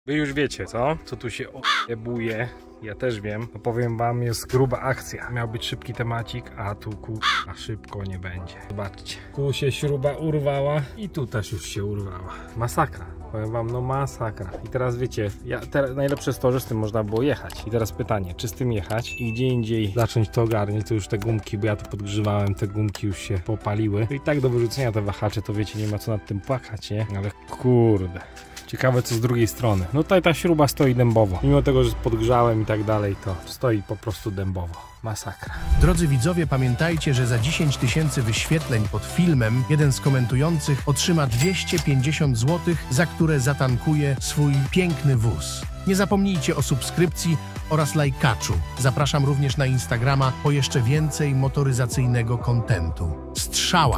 Wy już wiecie, co tu się ojebuje. Ja też wiem, no powiem wam, jest gruba akcja. Miał być szybki temacik, a tu kurwa szybko nie będzie. Zobaczcie, tu się śruba urwała i tu też już się urwała. Masakra, powiem wam, no masakra. I teraz wiecie, najlepsze jest to, że z tym można było jechać. I teraz pytanie, czy z tym jechać i gdzie indziej zacząć to ogarnić, to już te gumki, bo ja to podgrzewałem, te gumki już się popaliły. I tak do wyrzucenia te wahacze, to wiecie, nie ma co nad tym płakać, nie? Ale kurde. Ciekawe co z drugiej strony. No tutaj ta śruba stoi dębowo. Mimo tego, że podgrzałem i tak dalej, to stoi po prostu dębowo. Masakra. Drodzy widzowie, pamiętajcie, że za 10 000 wyświetleń pod filmem jeden z komentujących otrzyma 250 zł, za które zatankuje swój piękny wóz. Nie zapomnijcie o subskrypcji oraz lajkaczu. Zapraszam również na Instagrama po jeszcze więcej motoryzacyjnego kontentu. Strzała!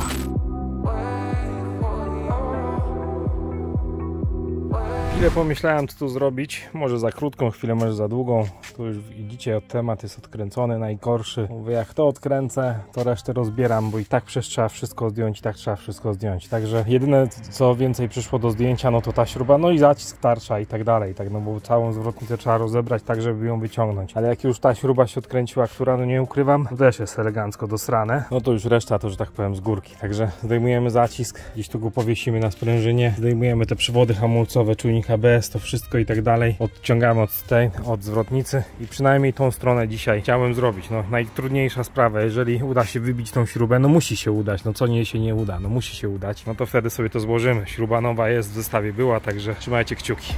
Chwilę pomyślałem, co tu zrobić. Może za krótką chwilę, może za długą. Tu już widzicie, temat jest odkręcony, najgorszy. Mówię, jak to odkręcę, to resztę rozbieram, bo i tak przecież trzeba wszystko zdjąć, i tak trzeba wszystko zdjąć. Także jedyne, co więcej przyszło do zdjęcia, no to ta śruba, no i zacisk, tarcza i tak dalej. Tak, no bo całą zwrotnicę trzeba rozebrać tak, żeby ją wyciągnąć. Ale jak już ta śruba się odkręciła, która, no nie ukrywam, też jest elegancko dosrane, no to już reszta to, że tak powiem, z górki. Także zdejmujemy zacisk, gdzieś tu go powiesimy na sprężynie, zdejmujemy te przewody hamulcowe, czujnik ABS, to wszystko i tak dalej. Odciągamy od zwrotnicy i przynajmniej tą stronę dzisiaj chciałem zrobić. No najtrudniejsza sprawa, jeżeli uda się wybić tą śrubę, no musi się udać, no co nie się nie uda, no musi się udać, no to wtedy sobie to złożymy. Śruba nowa jest, w zestawie była, także trzymajcie kciuki.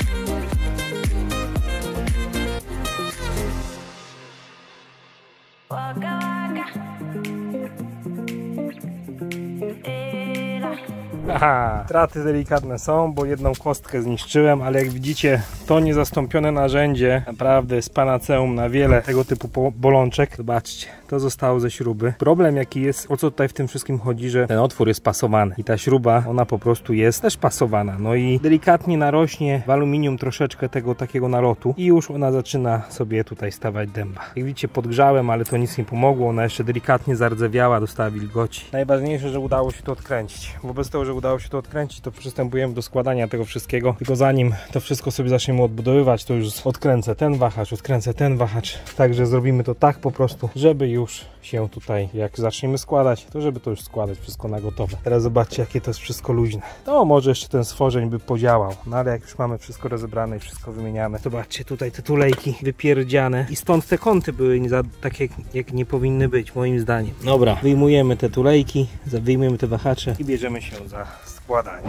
Aha, straty delikatne są, bo jedną kostkę zniszczyłem, ale jak widzicie, to niezastąpione narzędzie naprawdę jest panaceum na wiele tego typu bolączek. Zobaczcie, to zostało ze śruby. Problem jaki jest, o co tutaj w tym wszystkim chodzi, że ten otwór jest pasowany i ta śruba, ona po prostu jest też pasowana. No i delikatnie narośnie w aluminium troszeczkę tego takiego nalotu i już ona zaczyna sobie tutaj stawać dęba. Jak widzicie, podgrzałem, ale to nic nie pomogło, ona jeszcze delikatnie zardzewiała, dostała wilgoci. Najważniejsze, że udało się to odkręcić. Wobec tego, że udało się to odkręcić, to przystępujemy do składania tego wszystkiego. Tylko zanim to wszystko sobie zaczniemy odbudowywać, to już odkręcę ten wahacz, także zrobimy to tak po prostu, żeby już się tutaj, jak zaczniemy składać, to żeby to już składać wszystko na gotowe. Teraz zobaczcie, jakie to jest wszystko luźne. To może jeszcze ten stworzeń by podziałał, no ale jak już mamy wszystko rozebrane i wszystko wymieniane, zobaczcie tutaj te tulejki wypierdziane i stąd te kąty były takie, jak nie powinny być, moim zdaniem. Dobra, wyjmujemy te tulejki, wyjmujemy te wahacze i bierzemy się za składanie.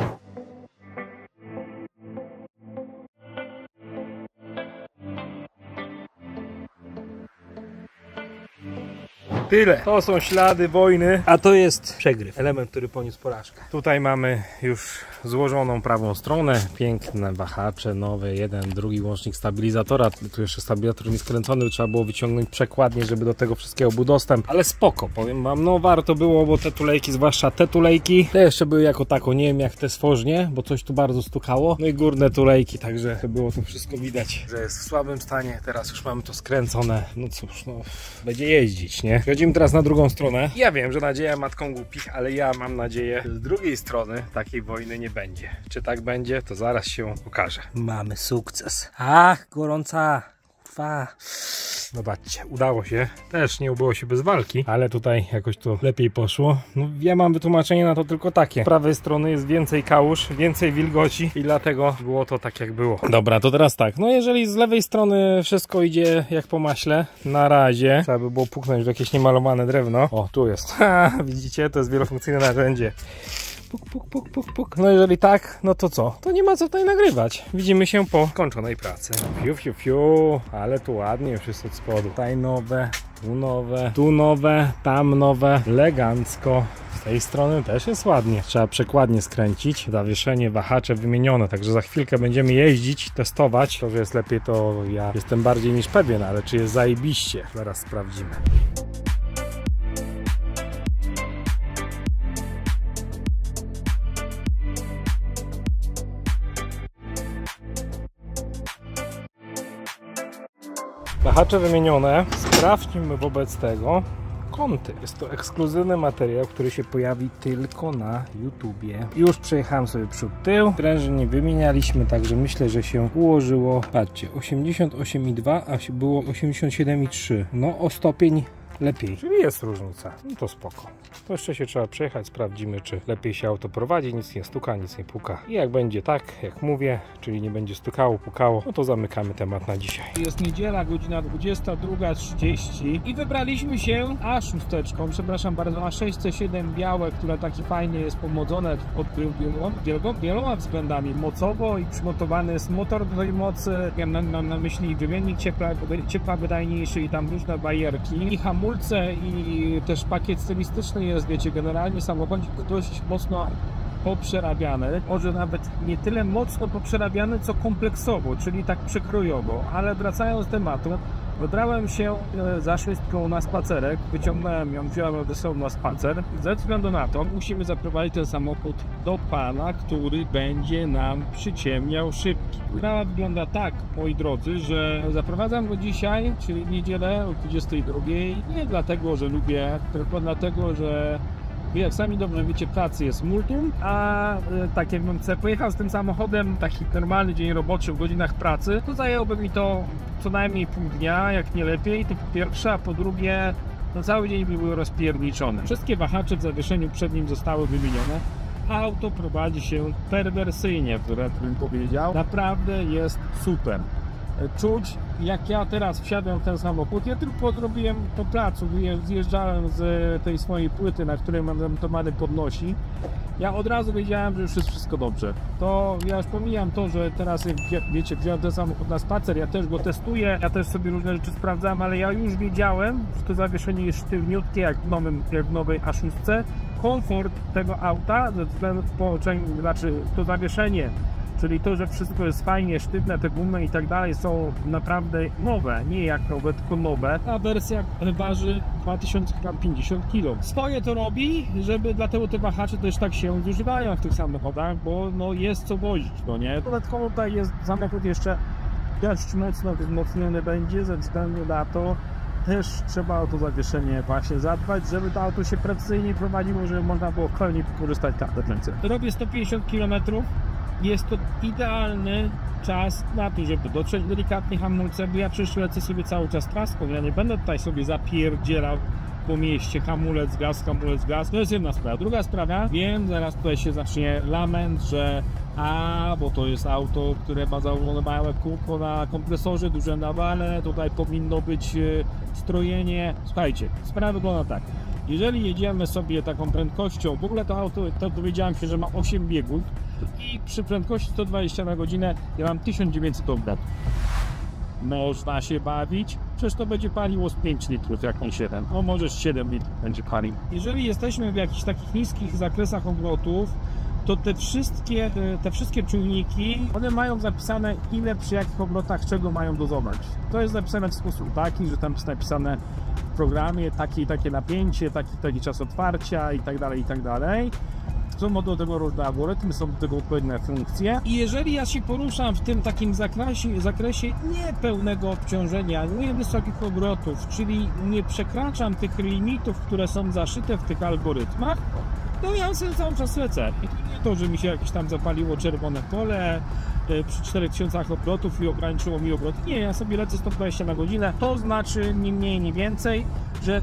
Tyle. To są ślady wojny, a to jest przegryw. Element, który poniósł porażkę. Tutaj mamy już złożoną prawą stronę. Piękne wahacze, nowe, jeden, drugi łącznik stabilizatora. Tu jeszcze stabilizator nieskręcony, trzeba było wyciągnąć przekładnie, żeby do tego wszystkiego był dostęp. Ale spoko, powiem wam, no warto było, bo te tulejki, zwłaszcza te tulejki, te jeszcze były jako tako, nie wiem jak te stworznie, bo coś tu bardzo stukało. No i górne tulejki, także było to wszystko widać, że jest w słabym stanie. Teraz już mamy to skręcone. No cóż, no będzie jeździć, nie? Przechodzimy teraz na drugą stronę. Ja wiem, że nadzieja matką głupich, ale ja mam nadzieję, że z drugiej strony takiej wojny nie będzie. Czy tak będzie, to zaraz się okaże. Mamy sukces. Ach, gorąca. Zobaczcie, udało się. Też nie udało się bez walki, ale tutaj jakoś to lepiej poszło. No, ja mam wytłumaczenie na to tylko takie. Z prawej strony jest więcej kałuż, więcej wilgoci i dlatego było to tak jak było. Dobra, to teraz tak. No jeżeli z lewej strony wszystko idzie jak po maśle, na razie trzeba by było puknąć w jakieś niemalowane drewno. O, tu jest. Ha, widzicie, to jest wielofunkcyjne narzędzie. Puk. No jeżeli tak, no to co? To nie ma co tutaj nagrywać. Widzimy się po skończonej pracy. Fiu. Ale tu ładnie już jest od spodu. Tutaj nowe, tu nowe, tam nowe. Elegancko. Z tej strony też jest ładnie. Trzeba przekładnie skręcić. Zawieszenie, wahacze wymienione. Także za chwilkę będziemy jeździć, testować. To, że jest lepiej, to ja jestem bardziej niż pewien, ale czy jest zajebiście? Zaraz sprawdzimy. Wahacze wymienione. Sprawdźmy wobec tego, kąty. Jest to ekskluzywny materiał, który się pojawi tylko na YouTubie. Już przejechałem sobie przód tył, prężyn nie wymienialiśmy, także myślę, że się ułożyło. Patrzcie, 88,2, a było 87,3. No o stopień lepiej, czyli jest różnica, no to spoko. To jeszcze się trzeba przejechać, sprawdzimy, czy lepiej się auto prowadzi, nic nie stuka, nic nie puka. I jak będzie tak, jak mówię, czyli nie będzie stukało, pukało, no to zamykamy temat na dzisiaj. Jest niedziela, godzina 22:30 i wybraliśmy się A6, przepraszam bardzo, A6C7 białe, które taki fajnie jest pomodzone pod wieloma względami. Mocowo i przymotowany jest motor do tej mocy, mam na myśli wymiennik ciepła wydajniejszy i tam różne bajerki i hamulce i też pakiet stylistyczny jest, wiecie, generalnie samochodzik dość mocno poprzerabiany, może nawet nie tyle mocno poprzerabiany, co kompleksowo, czyli tak przekrojowo, ale wracając do tematu, wybrałem się za szóstką na spacerek, wyciągnąłem ją, wziąłem ze sobą na spacer. Ze względu na to musimy zaprowadzić ten samochód do pana, który będzie nam przyciemniał szybki. Sprawa wygląda tak, moi drodzy, że zaprowadzam go dzisiaj, czyli w niedzielę o 22:00, nie dlatego, że lubię, tylko dlatego, że jak sami dobrze wiecie, pracy jest multum, a tak jakbym pojechał z tym samochodem taki normalny dzień roboczy w godzinach pracy, to zajęłoby mi to co najmniej pół dnia, jak nie lepiej, to po pierwsze, a po drugie, no cały dzień by był rozpierniczony. Wszystkie wahacze w zawieszeniu przed nim zostały wymienione. Auto prowadzi się perwersyjnie, bym powiedział. Naprawdę jest super. Czuć, jak ja teraz wsiadłem w ten samochód, ja tylko zrobiłem po placu, zjeżdżałem z tej swojej płyty, na której mam zamontowany podnosi. Ja od razu wiedziałem, że już jest wszystko dobrze. To ja już pomijam to, że teraz, jak wiecie, wziąłem ten samochód na spacer, ja też go testuję, ja też sobie różne rzeczy sprawdzałem, ale ja już wiedziałem, że to zawieszenie jest sztywniutkie, jak w nowej A6. Komfort tego auta, ze względu w połączeniu, znaczy to zawieszenie, czyli to, że wszystko jest fajnie, sztywne, te gumy i tak dalej są naprawdę nowe, nie jak nowe, tylko nowe. Ta wersja waży 2050 kg. Swoje to robi, żeby dlatego te wahacze też tak się zużywają w tych samochodach, bo no jest co wozić, no nie? Dodatkowo tutaj jest samochód jeszcze dość mocno wzmocniony będzie, ze względu na to też trzeba o to zawieszenie właśnie zadbać, żeby to auto się precyzyjnie prowadziło, żeby można było w pełni wykorzystać każde ręce. Robię 150 km. Jest to idealny czas na to, żeby dotrzeć delikatnie hamulce, bo ja przecież lecę sobie cały czas traską, ja nie będę tutaj sobie zapierdzielał po mieście, hamulec, gaz. To jest jedna sprawa. Druga sprawa, wiem, zaraz tutaj się zacznie lament, że bo to jest auto, które ma założone małe kółko na kompresorze, duże nawale, tutaj powinno być strojenie. Słuchajcie, sprawa wygląda tak. Jeżeli jedziemy sobie taką prędkością, w ogóle to auto, to dowiedziałem się, że ma 8 biegów i przy prędkości 120 na godzinę ja mam 1900 obrotów. Można się bawić, przecież to będzie paliło z 5 litrów, jak nie 7, no może z 7 litrów będzie palił. Jeżeli jesteśmy w jakichś takich niskich zakresach obrotów, to te wszystkie czujniki, one mają zapisane, ile przy jakich obrotach czego mają dozować. To jest zapisane w sposób taki, że tam jest napisane w programie takie napięcie, taki czas otwarcia i tak dalej. Są do tego różne algorytmy, są do tego odpowiednie funkcje. I jeżeli ja się poruszam w tym takim zakresie niepełnego obciążenia, nie wysokich obrotów, czyli nie przekraczam tych limitów, które są zaszyte w tych algorytmach, to ja sobie cały czas lecę. I to nie to, że mi się jakieś tam zapaliło czerwone pole przy 4000 obrotów i ograniczyło mi obroty. Nie, ja sobie lecę 120 na godzinę. To znaczy ni mniej, ni więcej, że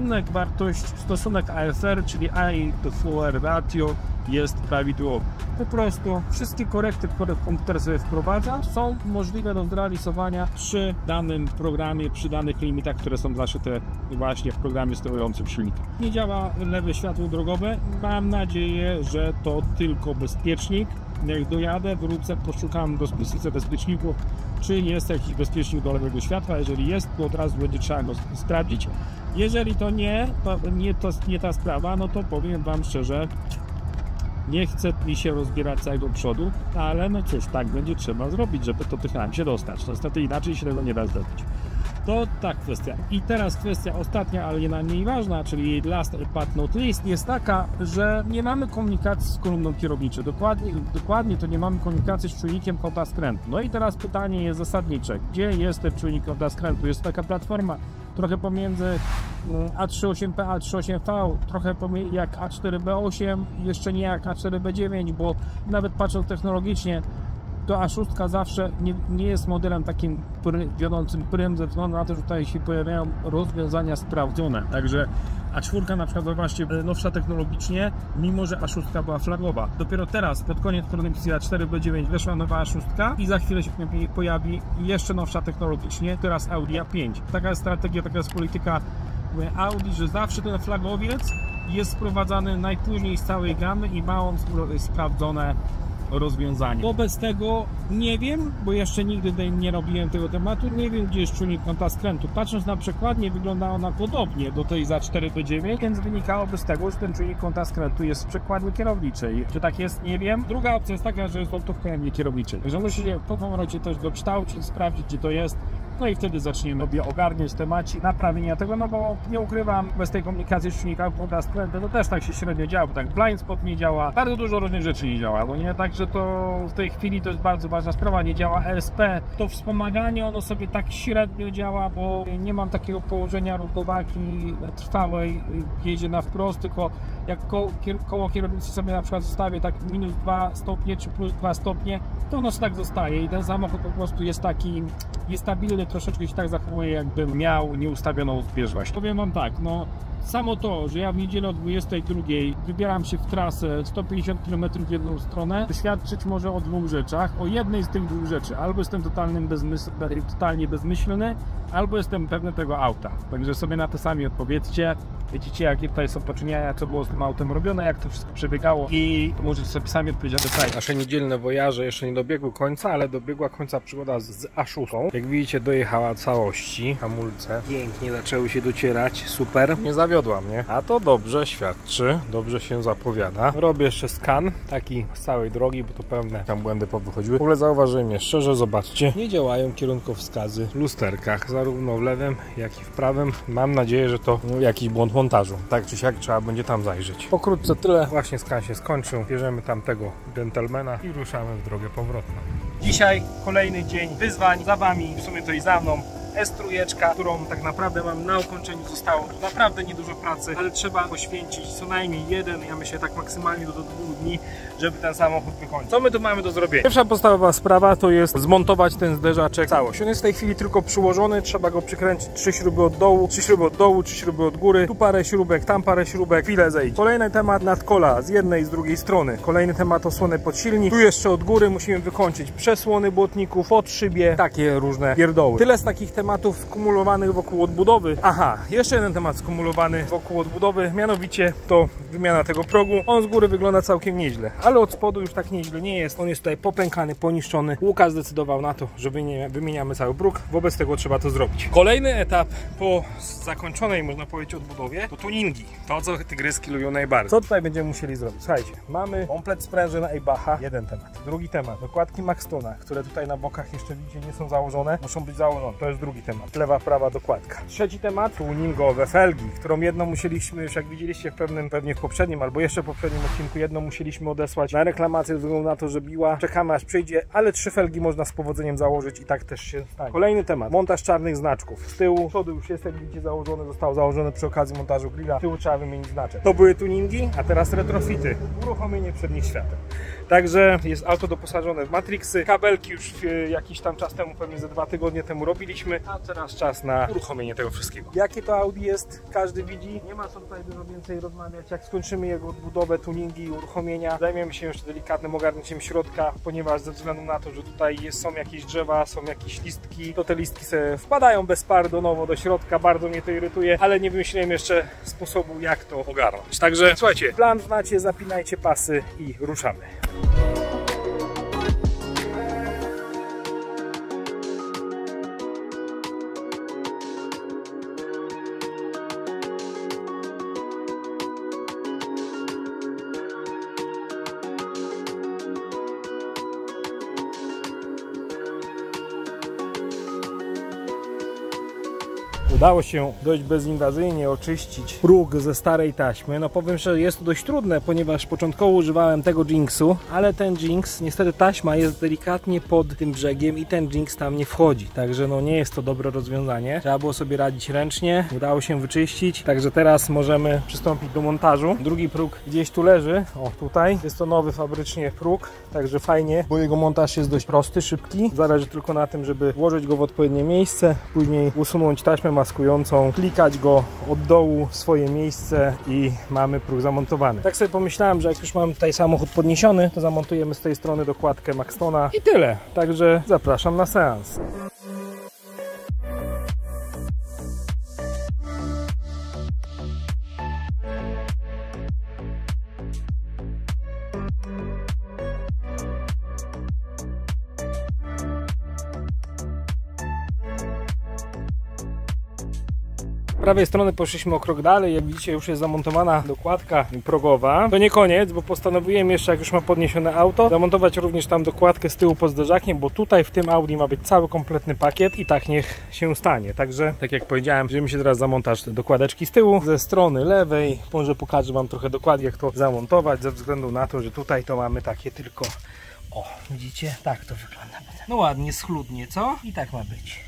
stosunek AFR, czyli Eye to Floor Ratio, jest prawidłowy. Po prostu wszystkie korekty, które komputer sobie wprowadza, są możliwe do zrealizowania przy danym programie, przy danych limitach, które są zaszyte właśnie w programie sterującym silnikiem. Nie działa lewe światło drogowe. Mam nadzieję, że to tylko bezpiecznik. Jak dojadę, wrócę, poszukam do bezpieczników, czy jest jakiś bezpiecznik do lewego światła. Jeżeli jest, to od razu będzie trzeba go sprawdzić. Jeżeli to nie ta sprawa, no to powiem Wam szczerze, nie chce mi się rozbierać całego przodu, ale no cóż, tak będzie trzeba zrobić, żeby to tychałem się dostać. Niestety inaczej się tego nie da zrobić. To ta kwestia. I teraz kwestia ostatnia, ale nie najmniej ważna, czyli last but not least, jest taka, że nie mamy komunikacji z kolumną kierowniczą. Dokładnie to nie mamy komunikacji z czujnikiem kąta skrętu. No i teraz pytanie jest zasadnicze. Gdzie jest ten czujnik kąta skrętu? Jest taka platforma, trochę pomiędzy A38P, A38V, trochę jak A4B8, jeszcze nie jak A4B9, bo nawet patrząc technologicznie, to A6 zawsze nie jest modelem takim wiodącym prym, ze względu na to, że tutaj się pojawiają rozwiązania sprawdzone. Także A4 na przykład, zobaczcie, nowsza technologicznie, mimo że A6 była flagowa. Dopiero teraz, pod koniec produkcji A4B9 weszła nowa A6 i za chwilę się pojawi jeszcze nowsza technologicznie, teraz Audi A5. Taka jest strategia, taka jest polityka Audi, że zawsze ten flagowiec jest sprowadzany najpóźniej z całej gamy i ma on sprawdzone rozwiązanie. Wobec tego nie wiem, bo jeszcze nigdy nie robiłem tego tematu, nie wiem, gdzie jest czujnik kąta skrętu. Patrząc na przekładnię, wygląda ona podobnie do tej za 4B9, więc wynikałoby z tego, że ten czujnik kąta skrętu jest w przekładni kierowniczej. Czy tak jest? Nie wiem. Druga opcja jest taka, że jest on tu w pojemnie kierowniczej. Także musicie po powrocie też dokształcić, sprawdzić, gdzie to jest. No i wtedy zaczniemy sobie ogarniać temacik naprawienia tego, no bo nie ukrywam, bez tej komunikacji z czujnika kąta skrętu to też tak się średnio działa, bo tak blind spot nie działa, bardzo dużo różnych rzeczy nie działa, bo nie, także to w tej chwili to jest bardzo ważna sprawa, nie działa ESP, to wspomaganie ono sobie tak średnio działa, bo nie mam takiego położenia równowagi trwałej, jedzie na wprost, tylko jak koło kierownicy sobie na przykład zostawię tak minus 2 stopnie czy plus 2 stopnie, to ono tak zostaje i ten samochód po prostu jest taki niestabilny, troszeczkę się tak zachowuje, jakbym miał nieustawioną zbieżność. Powiem wam tak, no samo to, że ja w niedzielę o 22 wybieram się w trasę 150 km w jedną stronę, świadczyć może o dwóch rzeczach, o jednej z tych dwóch rzeczy. Albo jestem totalnie bezmyślny, albo jestem pewny tego auta. Także sobie na to sami odpowiedzcie. Wiecie, jakie tutaj są poczynienia, co było z tym autem robione, jak to wszystko przebiegało i możecie sobie sami odpowiedzieć na pytania. Nasze niedzielne wojaże jeszcze nie dobiegły końca, ale dobiegła końca przygoda z A6. Jak widzicie, dojechała całości. Hamulce pięknie zaczęły się docierać, super. Nie zawiodła mnie, a to dobrze świadczy, dobrze się zapowiada. Robię jeszcze skan, taki z całej drogi, bo to pewne tam błędy powychodziły. W ogóle zauważyłem jeszcze, że zobaczcie, nie działają kierunkowskazy w lusterkach, zarówno w lewym, jak i w prawym. Mam nadzieję, że to jakiś błąd montażu. Tak czy siak trzeba będzie tam zajrzeć. Pokrótce tyle. Właśnie skan się skończył. Bierzemy tamtego gentlemana i ruszamy w drogę powrotną. Dzisiaj kolejny dzień wyzwań. Za wami, w sumie to i za mną, S3, którą tak naprawdę mam na ukończeniu. Zostało tu naprawdę niedużo pracy, ale trzeba poświęcić co najmniej jeden, ja myślę tak maksymalnie do 2 dni, żeby ten samochód wykończyć. Co my tu mamy do zrobienia? Pierwsza podstawowa sprawa to jest zmontować ten zderzaczek całość. On jest w tej chwili tylko przyłożony, trzeba go przykręcić 3 śruby od dołu, 3 śruby od dołu, 3 śruby od góry, tu parę śrubek, tam parę śrubek, chwilę zejdzie. Kolejny temat nadkola z jednej i z drugiej strony. Kolejny temat osłony pod silnik. Tu jeszcze od góry musimy wykończyć przesłony błotników, pod szybie, takie różne pierdoły. Tyle z takich tematów skumulowanych wokół odbudowy. Aha, jeszcze jeden temat skumulowany wokół odbudowy, mianowicie to wymiana tego progu. On z góry wygląda całkiem nieźle, ale od spodu już tak nieźle nie jest. On jest tutaj popękany, poniszczony. Łukasz zdecydował na to, że wymieniamy cały próg, wobec tego trzeba to zrobić. Kolejny etap po zakończonej, można powiedzieć, odbudowie to tuningi. To, co tygryski lubią najbardziej. Co tutaj będziemy musieli zrobić? Słuchajcie, mamy komplet sprężyn Eybacha, jeden temat. Drugi temat, dokładki Maxtona, które tutaj na bokach jeszcze widzicie nie są założone, muszą być założone. To jest drugi temat. Lewa, prawa dokładka. Trzeci temat, tuningowe felgi, którą jedną musieliśmy, już jak widzieliście pewnie w poprzednim albo jeszcze poprzednim odcinku, jedną musieliśmy odesłać na reklamację ze względu na to, że biła. Czekamy aż przyjdzie, ale 3 felgi można z powodzeniem założyć i tak też się stanie. Kolejny temat, montaż czarnych znaczków. Z tyłu, przodu już jest, jak widzicie, założony, został założony przy okazji montażu grilla. Z tyłu trzeba wymienić znaczek. To były tuningi, a teraz retrofity. Uruchomienie przednich świateł. Także jest auto doposażone w Matrixy. Kabelki już jakiś tam czas temu, pewnie ze 2 tygodnie temu robiliśmy, a teraz czas na uruchomienie tego wszystkiego. Jakie to Audi jest, każdy widzi. Nie ma co tutaj dużo więcej rozmawiać. Jak skończymy jego odbudowę, tuningi i uruchomienia, zajmiemy się już delikatnym ogarnięciem środka, ponieważ ze względu na to, że tutaj są jakieś drzewa, są jakieś listki, to te listki sobie wpadają bezpardonowo do środka. Bardzo mnie to irytuje, ale nie wymyśliłem jeszcze sposobu, jak to ogarnąć. Także słuchajcie, plan znacie, zapinajcie pasy i ruszamy. Udało się dość bezinwazyjnie oczyścić próg ze starej taśmy. No powiem szczerze, jest to dość trudne, ponieważ początkowo używałem tego Jinxu, ale ten Jinx, niestety taśma jest delikatnie pod tym brzegiem i ten Jinx tam nie wchodzi. Także no nie jest to dobre rozwiązanie. Trzeba było sobie radzić ręcznie. Udało się wyczyścić. Także teraz możemy przystąpić do montażu. Drugi próg gdzieś tu leży. O, tutaj. Jest to nowy fabrycznie próg. Także fajnie, bo jego montaż jest dość prosty, szybki. Zależy tylko na tym, żeby włożyć go w odpowiednie miejsce, później usunąć taśmę maskującą, klikać go od dołu w swoje miejsce i mamy próg zamontowany. Tak sobie pomyślałem, że jak już mamy tutaj samochód podniesiony, to zamontujemy z tej strony dokładkę Maxtona i tyle. Także zapraszam na seans. Z prawej strony poszliśmy o krok dalej. Jak widzicie, już jest zamontowana dokładka progowa. To nie koniec, bo postanowiłem jeszcze, jak już ma podniesione auto, zamontować również tam dokładkę z tyłu pod zderzakiem, bo tutaj w tym Audi ma być cały kompletny pakiet i tak niech się stanie. Także, tak jak powiedziałem, bierzemy się teraz za montaż dokładeczki z tyłu. Ze strony lewej może pokażę Wam trochę dokładnie, jak to zamontować, ze względu na to, że tutaj to mamy takie tylko... O, widzicie? Tak to wygląda. No ładnie, schludnie, co? I tak ma być.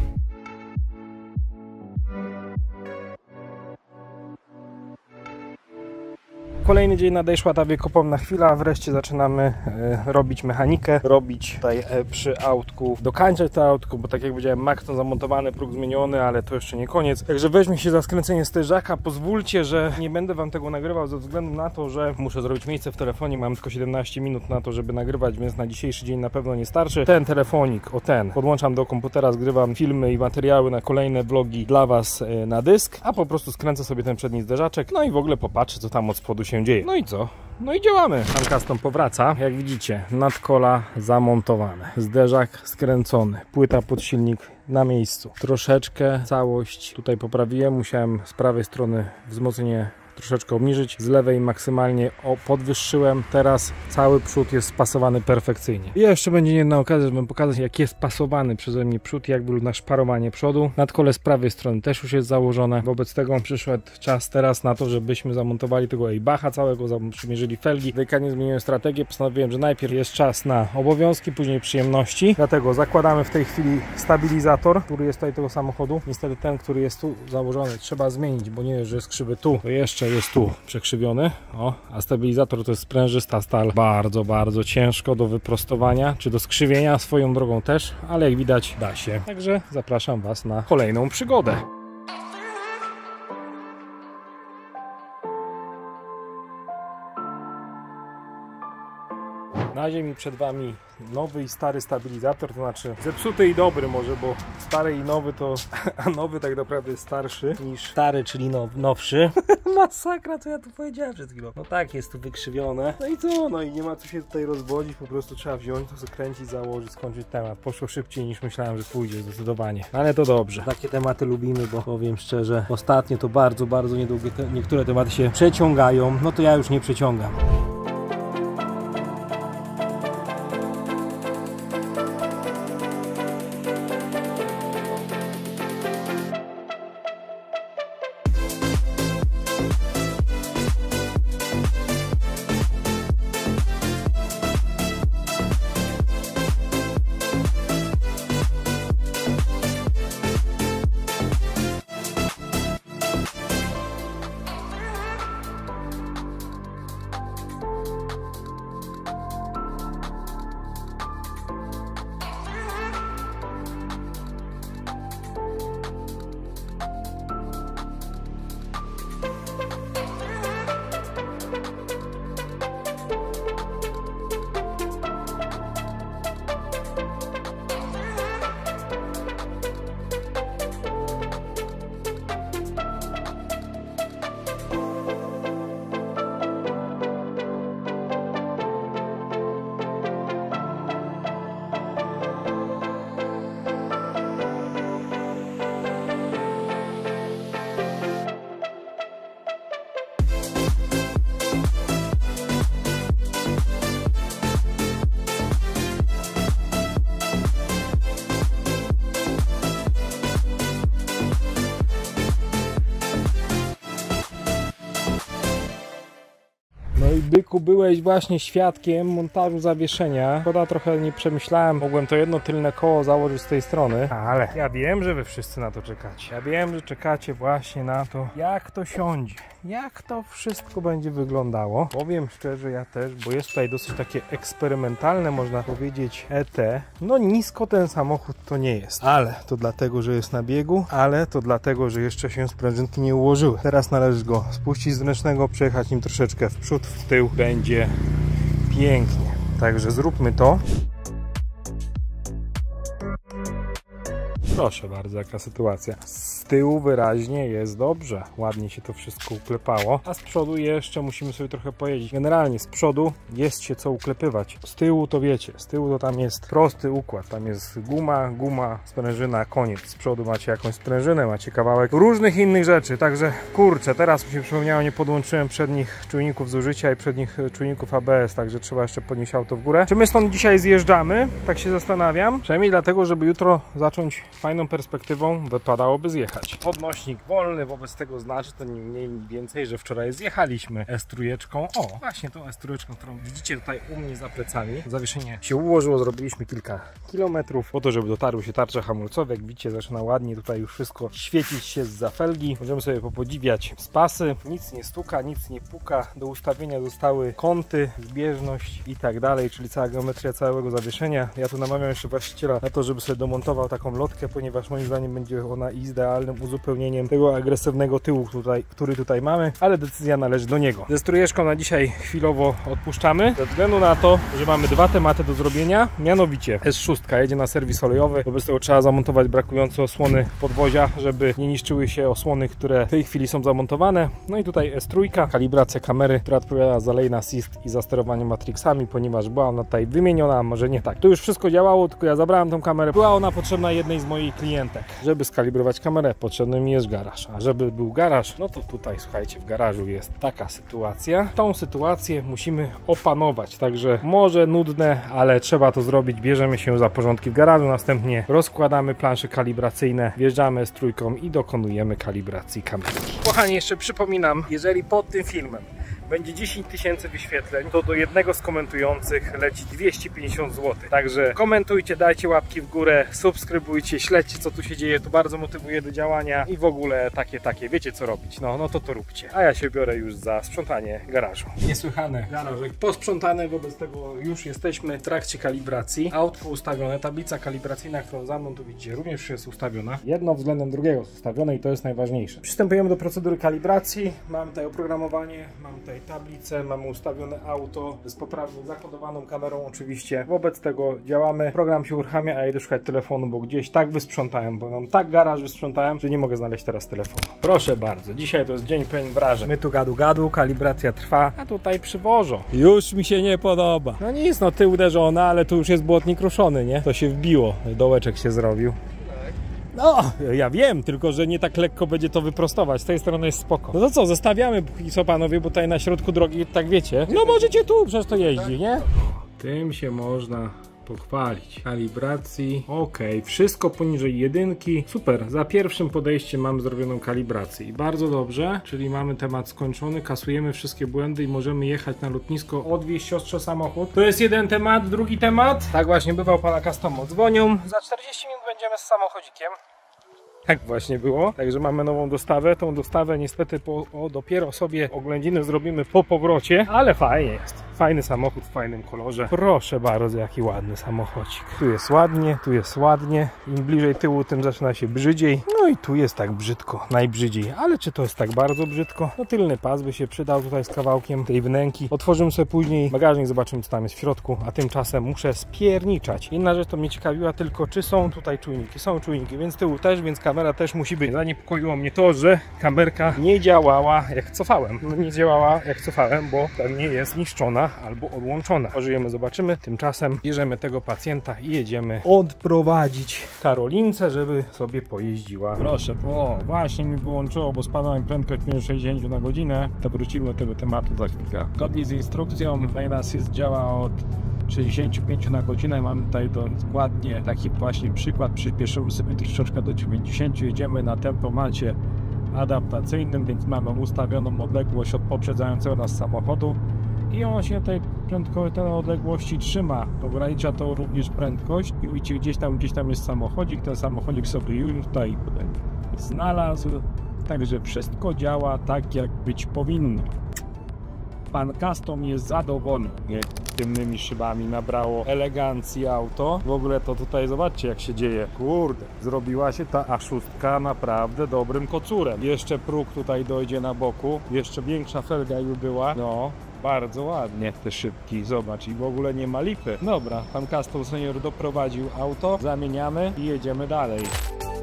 Kolejny dzień nadeszła ta wiekopomna chwila, wreszcie zaczynamy robić mechanikę, robić tutaj przy autku, dokańczać to autko, bo tak jak powiedziałem, Maxton zamontowany, próg zmieniony, ale to jeszcze nie koniec. Także weźmie się za skręcenie sterczaka. Pozwólcie, że nie będę Wam tego nagrywał ze względu na to, że muszę zrobić miejsce w telefonie, mam tylko 17 minut na to, żeby nagrywać, więc na dzisiejszy dzień na pewno nie starczy. Ten telefonik, o ten, podłączam do komputera, zgrywam filmy i materiały na kolejne vlogi dla Was na dysk, a po prostu skręcę sobie ten przedni zderzaczek, no i w ogóle popatrzę, co tam od spodu się dzieje. No i co? No i działamy. Pan Custom powraca. Jak widzicie, nadkola zamontowane. Zderzak skręcony. Płyta pod silnik na miejscu. Troszeczkę całość tutaj poprawiłem. Musiałem z prawej strony wzmocnienie troszeczkę obniżyć, z lewej maksymalnie podwyższyłem. Teraz cały przód jest spasowany perfekcyjnie. I jeszcze będzie jedna okazja, żeby pokazać, jak jest pasowany przeze mnie przód, jak wygląda szparowanie przodu. Nadkole z prawej strony też już jest założone. Wobec tego przyszedł czas teraz na to, żebyśmy zamontowali tego Eybacha całego, przymierzyli felgi. Delikatnie zmieniłem strategię. Postanowiłem, że najpierw jest czas na obowiązki, później przyjemności. Dlatego zakładamy w tej chwili stabilizator, który jest tutaj tego samochodu. Niestety ten, który jest tu założony, trzeba zmienić, bo nie jest, że jest krzywy tu, to jeszcze jest tu przekrzywiony. O, a stabilizator to jest sprężysta stal. Bardzo, bardzo ciężko do wyprostowania, czy do skrzywienia, swoją drogą też, ale jak widać da się. Także zapraszam Was na kolejną przygodę. Na ziemi przed Wami nowy i stary stabilizator, to znaczy zepsuty i dobry może, bo stary i nowy to, a nowy tak naprawdę jest starszy niż stary, czyli nowszy. Masakra, co ja tu powiedziałem przed chwilą. No tak, jest tu wykrzywione. No i co? No i nie ma co się tutaj rozwodzić, po prostu trzeba wziąć, to zakręcić, założyć, skończyć temat. Poszło szybciej niż myślałem, że pójdzie, zdecydowanie. Ale to dobrze. Takie tematy lubimy, bo powiem szczerze, ostatnio to bardzo, bardzo niedługie niektóre tematy się przeciągają. No to ja już nie przeciągam. Byku, byłeś właśnie świadkiem montażu zawieszenia. Szkoda, trochę nie przemyślałem. Mogłem to jedno tylne koło założyć z tej strony, ale ja wiem, że wy wszyscy na to czekacie. Ja wiem, że czekacie właśnie na to, jak to siądzie. Jak to wszystko będzie wyglądało. Powiem szczerze, ja też, bo jest tutaj dosyć takie eksperymentalne, można powiedzieć, ET. No nisko ten samochód to nie jest. Ale to dlatego, że jest na biegu, ale to dlatego, że jeszcze się sprężynki nie ułożyły. Teraz należy go spuścić z ręcznego, przejechać nim troszeczkę w przód, w tył. Będzie pięknie. Także zróbmy to. Proszę bardzo, jaka sytuacja. Z tyłu wyraźnie jest dobrze. Ładnie się to wszystko uklepało. A z przodu jeszcze musimy sobie trochę pojeździć. Generalnie z przodu jest się co uklepywać. Z tyłu to wiecie, z tyłu to tam jest prosty układ. Tam jest guma, sprężyna, koniec. Z przodu macie jakąś sprężynę, macie kawałek różnych innych rzeczy. Także kurczę, teraz mi się przypomniało, nie podłączyłem przednich czujników zużycia i przednich czujników ABS. Także trzeba jeszcze podnieść auto w górę. Czy my stąd dzisiaj zjeżdżamy? Tak się zastanawiam. Przynajmniej dlatego, żeby jutro zacząć fajną perspektywą wypadałoby zjechać. Podnośnik wolny, wobec tego znaczy to nie mniej więcej, że wczoraj zjechaliśmy S3. O, właśnie tą S3, którą widzicie tutaj u mnie za plecami. Zawieszenie się ułożyło, zrobiliśmy kilka kilometrów po to, żeby dotarły się tarcze hamulcowe. Jak widzicie, zaczyna ładnie tutaj już wszystko świecić się zza felgi. Możemy sobie popodziwiać spasy. Nic nie stuka, nic nie puka. Do ustawienia zostały kąty, zbieżność i tak dalej, czyli cała geometria całego zawieszenia. Ja tu namawiam jeszcze właściciela na to, żeby sobie domontował taką lotkę, ponieważ moim zdaniem będzie ona idealnym uzupełnieniem tego agresywnego tyłu, który tutaj mamy, ale decyzja należy do niego. Ze strójeczką na dzisiaj chwilowo odpuszczamy, ze względu na to, że mamy dwa tematy do zrobienia, mianowicie S6 jedzie na serwis olejowy, wobec tego trzeba zamontować brakujące osłony podwozia, żeby nie niszczyły się osłony, które w tej chwili są zamontowane. No i tutaj S3, kalibracja kamery, która odpowiada za lane assist i za sterowanie matrixami, ponieważ była ona tutaj wymieniona, a może nie tak. To już wszystko działało, tylko ja zabrałem tą kamerę. Była ona potrzebna jednej z moich klientek. Żeby skalibrować kamerę, potrzebny mi jest garaż. A żeby był garaż, no to tutaj, słuchajcie, w garażu jest taka sytuacja. Tą sytuację musimy opanować, także może nudne, ale trzeba to zrobić. Bierzemy się za porządki w garażu, następnie rozkładamy plansze kalibracyjne, wjeżdżamy z trójką i dokonujemy kalibracji kamerki. Kochani, jeszcze przypominam, jeżeli pod tym filmem będzie 10 000 wyświetleń, to do jednego z komentujących leci 250 zł. Także komentujcie, dajcie łapki w górę, subskrybujcie, śledźcie, co tu się dzieje, to bardzo motywuje do działania i w ogóle takie, wiecie co robić. No to róbcie. A ja się biorę już za sprzątanie garażu. Niesłychane, garażek posprzątany, wobec tego już jesteśmy w trakcie kalibracji. Autko ustawione, tablica kalibracyjna, którą za mną tu widzicie, również już jest ustawiona. Jedno względem drugiego jest ustawione i to jest najważniejsze. Przystępujemy do procedury kalibracji. Mam tutaj oprogramowanie, mam tutaj tablicę, mamy ustawione auto z poprawnie zakodowaną kamerą oczywiście. Wobec tego działamy, program się uruchamia, a ja idę szukać telefonu, bo gdzieś tak wysprzątałem, bo mam tak garaż wysprzątałem, że nie mogę znaleźć teraz telefonu. Proszę bardzo, dzisiaj to jest dzień pełen wrażeń. My tu gadu, kalibracja trwa, a tutaj przywożą. Już mi się nie podoba. No nic, no tył uderzony, ale tu już jest błotnik ruszony, nie? To się wbiło, dołeczek się zrobił. No, ja wiem, tylko że nie tak lekko będzie to wyprostować. Z tej strony jest spoko. No to co, zostawiamy póki co, panowie, bo tutaj na środku drogi, tak wiecie. No możecie tu, przecież to jeździ, nie? Tym się można pochwalić. Kalibracji, ok, wszystko poniżej jedynki. Super, za pierwszym podejściem mamy zrobioną kalibrację i bardzo dobrze, czyli mamy temat skończony, kasujemy wszystkie błędy i możemy jechać na lotnisko, odwieźć siostrze samochód. To jest jeden temat, drugi temat. Tak właśnie bywał, pana Customo dzwonią. Za 40 minut będziemy z samochodzikiem. Tak właśnie było, także mamy nową dostawę. Tą dostawę niestety dopiero sobie oględziny zrobimy po powrocie, ale fajnie jest. Fajny samochód w fajnym kolorze. Proszę bardzo, jaki ładny samochodzik. Tu jest ładnie, tu jest ładnie. Im bliżej tyłu, tym zaczyna się brzydziej. No i tu jest tak brzydko, najbrzydziej. Ale czy to jest tak bardzo brzydko? No tylny pas by się przydał tutaj z kawałkiem tej wnęki. Otworzymy sobie później bagażnik, zobaczymy co tam jest w środku, a tymczasem muszę spierniczać. Inna rzecz to mnie ciekawiła tylko, czy są tutaj czujniki. Są czujniki, więc tyłu też, więc kamera też musi być. Zaniepokoiło mnie to, że kamerka nie działała jak cofałem. No nie działała jak cofałem, bo pewnie jest niszczona albo odłączona. Pożyjemy, zobaczymy. Tymczasem bierzemy tego pacjenta i jedziemy odprowadzić Karolince, żeby sobie pojeździła. Proszę, o, właśnie mi wyłączyło, bo spadła mi prędkość minus 60 na godzinę. To wrócimy do tego tematu za chwilkę. Zgodnie z instrukcją Lane Assist działa od 65 na godzinę. Mamy tutaj dokładnie taki właśnie przykład. Przyspieszymy sobie troszeczkę do 90. Jedziemy na tempomacie adaptacyjnym, więc mamy ustawioną odległość od poprzedzającego nas samochodu. i on się tej odległości trzyma. Ogranicza to również prędkość i widzicie, gdzieś tam jest samochodzik, ten samochodzik sobie już tutaj znalazł, także wszystko działa tak, jak być powinno. Pan Custom jest zadowolony. Tylnymi szybami nabrało elegancji auto. W ogóle to tutaj zobaczcie, jak się dzieje. Kurde, zrobiła się ta A6 naprawdę dobrym kocurem. Jeszcze próg tutaj dojdzie na boku. Jeszcze większa felga już była. No, bardzo ładnie te szybki. Zobacz, i w ogóle nie ma lipy. Dobra, pan Custom Senior doprowadził auto. Zamieniamy i jedziemy dalej.